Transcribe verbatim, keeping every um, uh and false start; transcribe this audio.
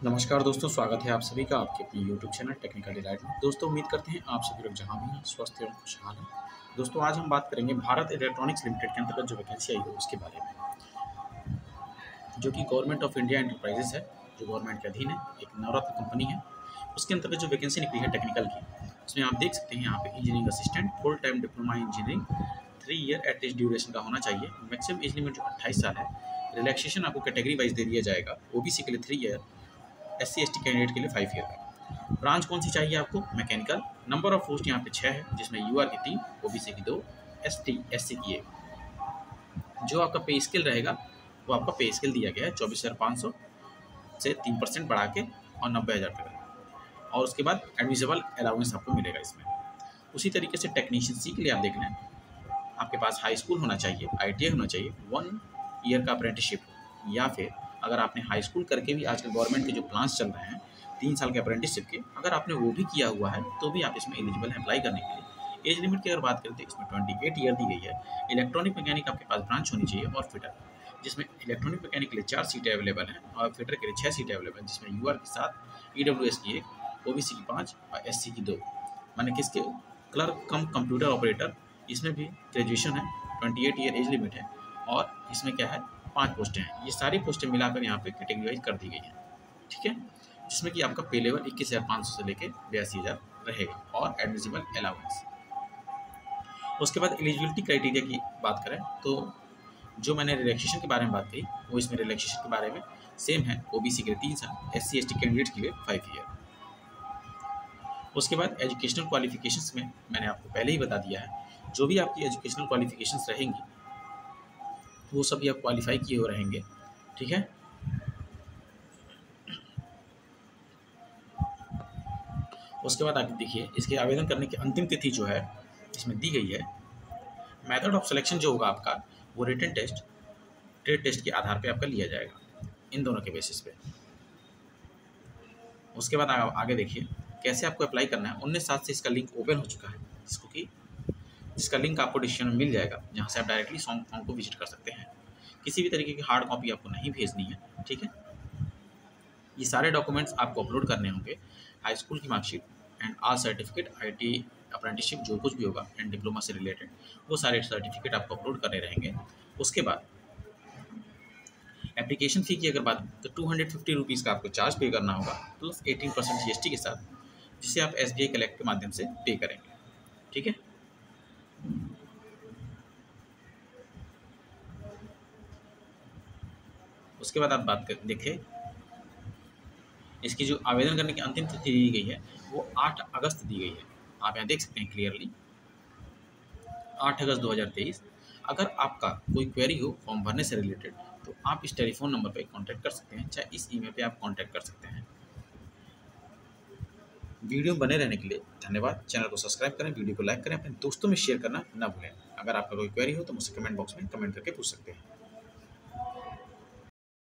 नमस्कार दोस्तों, स्वागत है आप सभी का आपके अपने यूट्यूब चैनल टेक्निकल डिलाइट में। दोस्तों, उम्मीद करते हैं आप सभी लोग जहां भी हैं स्वस्थ एवं खुशहाल हैं। दोस्तों, आज हम बात करेंगे भारत इलेक्ट्रॉनिक्स लिमिटेड के अंतर्गत जो वैकेंसी आई है उसके बारे में, जो कि गवर्नमेंट ऑफ इंडिया एंटरप्राइजेस है, जो गवर्नमेंट के अधीन है, एक नवरत्न कंपनी है। उसके अंतर्गत जो वैकेंसी निकली है टेक्निकल की, उसमें आप देख सकते हैं यहाँ पे engineering assistant full time diploma engineering three year at least duration का होना चाहिए। मैक्सिमम एज लिमिट जो अट्ठाईस साल है। रिलैक्सेशन आपको कैटेगरी वाइज दे दिया जाएगा। ओबीसी के लिए three year, S C S T candidate के लिए फाइव ईयर का। ब्रांच कौन सी चाहिए आपको? मैकेनिकल। नंबर ऑफ पोस्ट यहाँ पे छः है, जिसमें यू आर की तीन, ओ बी सी की दो, एस टी एस सी की एक। जो आपका पे स्केल रहेगा वो आपका पे स्केल दिया गया है चौबीस हज़ार पाँच सौ से तीन परसेंट बढ़ा के और नब्बे हज़ार तक। और उसके बाद एडमिसेबल अलाउंस आपको मिलेगा इसमें। उसी तरीके से टेक्नीशियन सी के लिए आप देख लें, आपके पास हाई स्कूल होना चाहिए, आई टी आई होना चाहिए, वन ईयर का अप्रेंटिसशिप, या फिर अगर आपने हाई स्कूल करके भी आजकल गवर्नमेंट के जो प्लान्स चल रहे हैं तीन साल के अप्रेंटिसशिप के, अगर आपने वो भी किया हुआ है तो भी आप इसमें एलिजिबल हैं अप्लाई करने के लिए। एज लिमिट की अगर बात करें तो इसमें अट्ठाईस ईयर दी गई है। इलेक्ट्रॉनिक मैकेनिक आपके पास ब्रांच होनी चाहिए और फिटर, जिसमें इलेक्ट्रॉनिक मैकेनिक के लिए चार सीटें अवेलेबल हैं और फिटर के लिए छः सीटें अवेलेबल हैं, जिसमें यू आर की सात, ई डब्ल्यू एस की एक, ओ बी सी की पाँच और एस सी की दो। माने किसके? क्लर्क कम कंप्यूटर ऑपरेटर, इसमें भी ग्रेजुएशन है, अट्ठाईस ईयर एज लिमिट है और इसमें क्या है, पांच पोस्टें हैं। ये सारी पोस्टें मिलाकर यहाँ पे कैटेगराइज कर दी गई हैं, ठीक है, जिसमें कि आपका पे लेवल इक्कीस हज़ार पाँच सौ से लेकर बयासी हज़ार रहेगा और एडमिसिबल अलाउंस। उसके बाद एलिजिबिलिटी क्राइटेरिया की बात करें तो जो मैंने रिलैक्सेशन के बारे में बात कही वो इसमें रिलैक्सेशन के बारे में सेम है। ओबीसी के लिए तीन साल, S C S T candidate के लिए फाइव ईयर। उसके बाद एजुकेशनल क्वालिफिकेशंस में मैंने आपको पहले ही बता दिया है, जो भी आपकी एजुकेशनल क्वालिफिकेशंस रहेंगी वो सभी आप क्वालिफाई किए हुए रहेंगे, ठीक है। उसके बाद आगे देखिए, इसके आवेदन करने की अंतिम तिथि जो है इसमें दी गई है। मेथड ऑफ सिलेक्शन जो होगा आपका वो रिटन टेस्ट, ट्रेड टेस्ट के आधार पे आपका लिया जाएगा, इन दोनों के बेसिस पे। उसके बाद आगे देखिए कैसे आपको अप्लाई करना है। उन्नीस सात से इसका लिंक ओपन हो चुका है, जिसको कि जिसका लिंक आपको डिस्क्रिप्शन में मिल जाएगा, जहाँ से आप डायरेक्टली फॉर्म फॉर्म को विजिट कर सकते हैं। किसी भी तरीके की हार्ड कॉपी आपको नहीं भेजनी है, ठीक है। ये सारे डॉक्यूमेंट्स आपको अपलोड करने होंगे, हाई स्कूल की marksheet and all certificate, I T apprenticeship जो कुछ भी होगा एंड डिप्लोमा से रिलेटेड, वो सारे सर्टिफिकेट आपको अपलोड करने रहेंगे। उसके बाद एप्लीकेशन फ़ी की अगर बात तो टू हंड्रेड फिफ्टी रुपीज़ का आपको चार्ज पे करना होगा, plus eighteen percent G S T के साथ, जिसे आप एस बी आई कलेक्ट के माध्यम से पे करेंगे, ठीक है। उसके बाद आप बात कर देखें, इसकी जो आवेदन करने की अंतिम तिथि दी गई है वो आठ अगस्त दी गई है। आप यहाँ देख सकते हैं क्लियरली, आठ अगस्त दो हज़ार तेईस। अगर आपका कोई क्वेरी हो फॉर्म भरने से रिलेटेड तो आप इस टेलीफोन नंबर पे कांटेक्ट कर सकते हैं, चाहे इस ईमेल पे आप कांटेक्ट कर सकते हैं। वीडियो में बने रहने के लिए धन्यवाद। चैनल को सब्सक्राइब करें, वीडियो को लाइक करें, अपने दोस्तों में शेयर करना ना भूलें। अगर आपका कोई क्वेरी हो तो मुझसे कमेंट बॉक्स में कमेंट करके पूछ सकते हैं।